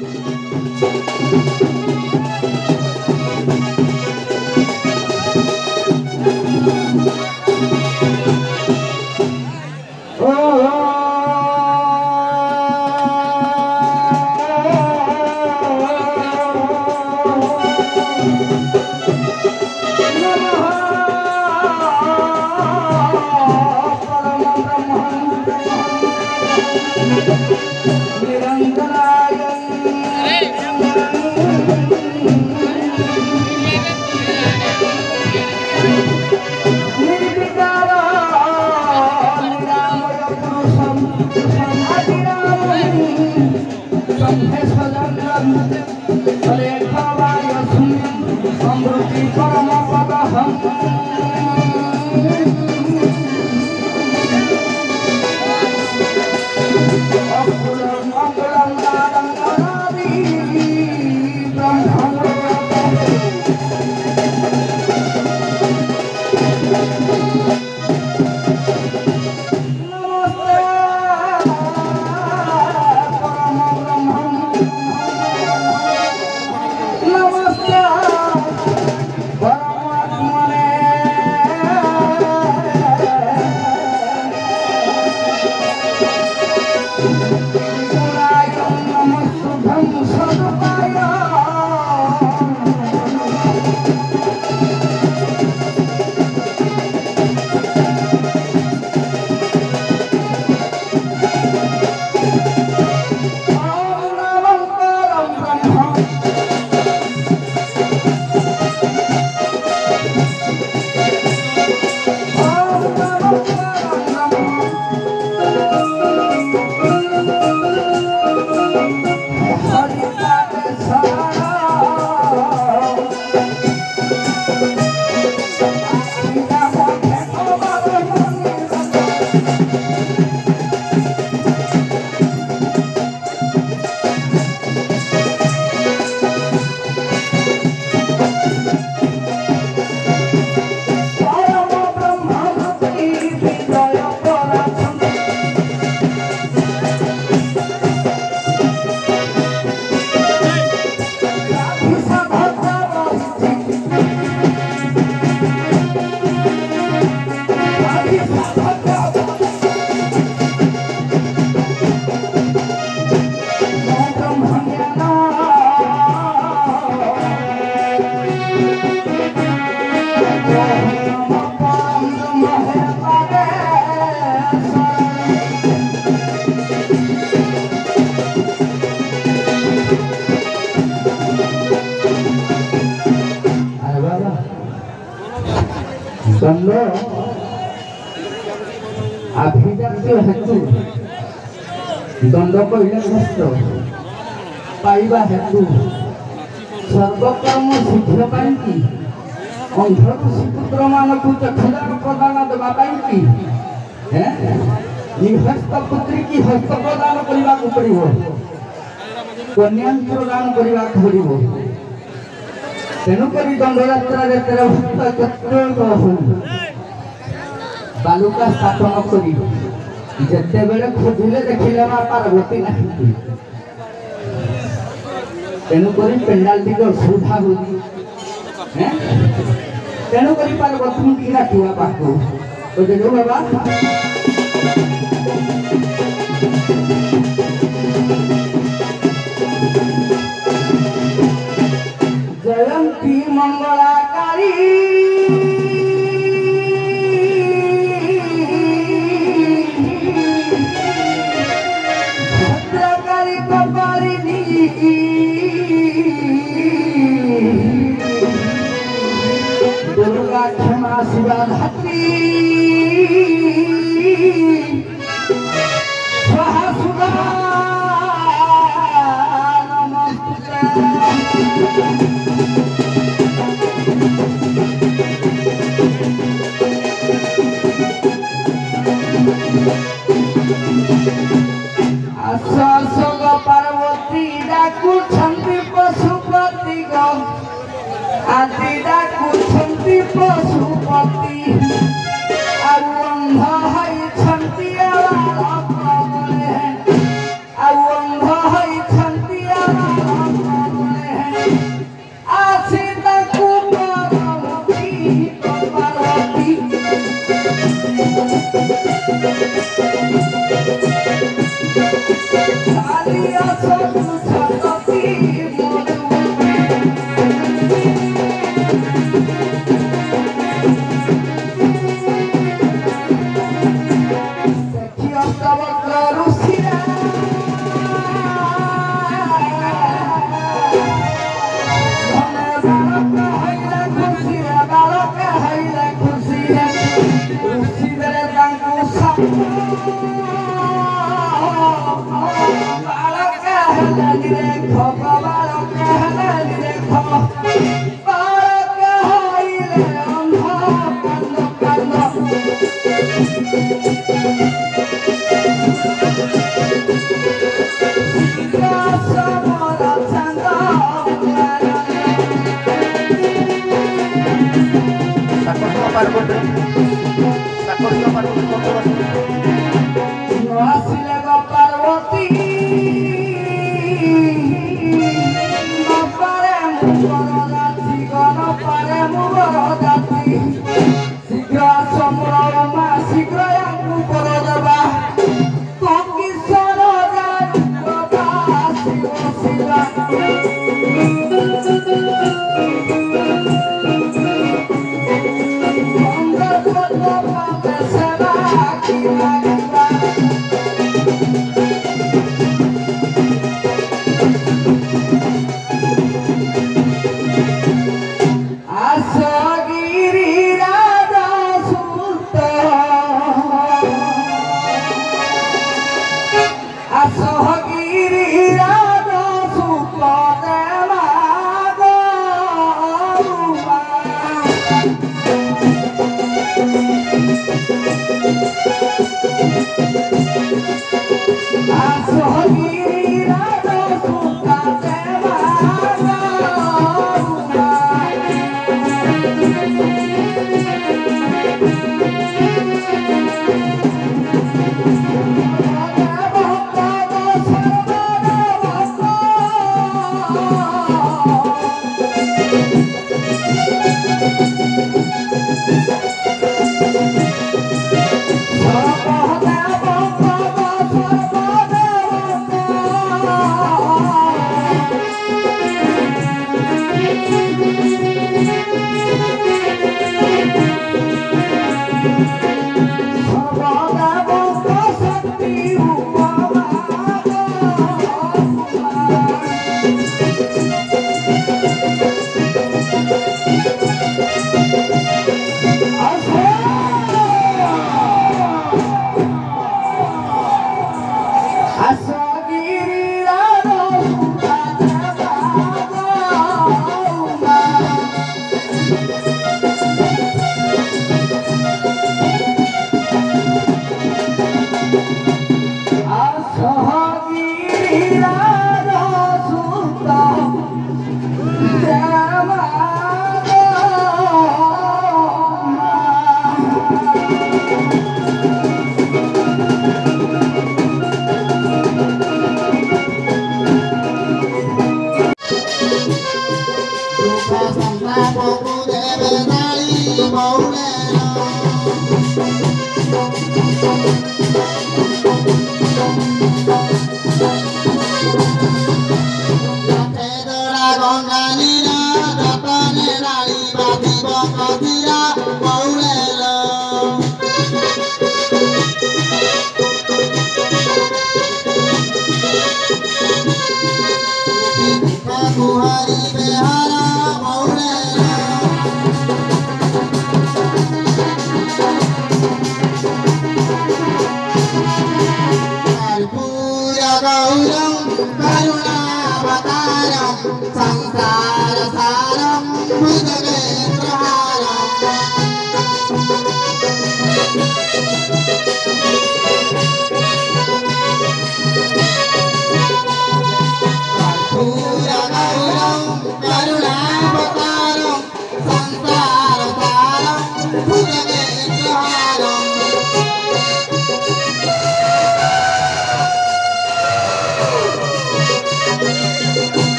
दंड अभिजात्य हेतु दंड कहले कष्ट पाइबा हेतु सर्वकर्म सिद्ध पाई अंधरु सुपुत्र मानक चक्षुदान प्रदान देवा पाई हस्त पुत्री की हस्त प्रदान करने को पड़ो कन्या प्रदान करने को पड़ो तेणुक दंडयात्रा तेरा भक्त बालुका स्थापन करते बेले खोजिले देखिले माँ पार्वती नहीं तेणुक पेंडाल टी असुविधा हो तेणुक पार्वती की डाकिया पाख बुझे बाबा जयंती मंगलाकारी भद्रकारी कपालिनी दुर्गा क्षमा शिवा धात्री स्वाहा सुधा आसग पार्वती डाकू पशुपति गो आदि डाकू पशुपति अंध है अंध है देखो बाबा कहले देखो बार कहले अंधा कांदो कांदो समरा चंदा पार्वती ଆସିଲେ ଗ ପାର୍ବତୀ ନପାରେ ମୁଁ ବରଯାତ୍ରୀ ନପାରେ ମୁଁ ବରଯାତ୍ରୀ ଶୀଘ୍ର ଆସ ମୋର ମା ଶୀଘ୍ର ୟାଙ୍କୁ ବର ଦେବା ତ କିଶୋର ଯାତ୍ରା Shiva Shiva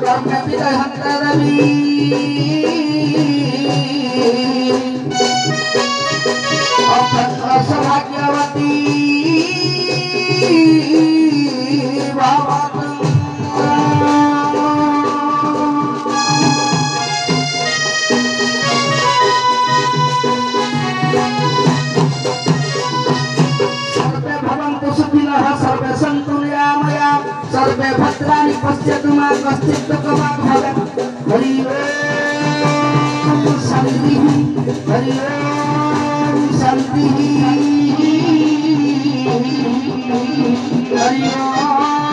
Tidak hantar Nabi obat rasa Hadyawati bawa sarve bhavantu sukhinah sarve santu niyamaya sarve bhadrani pasyatu ma kaschit dukkha bhagat hari om shanti hari om shanti hari om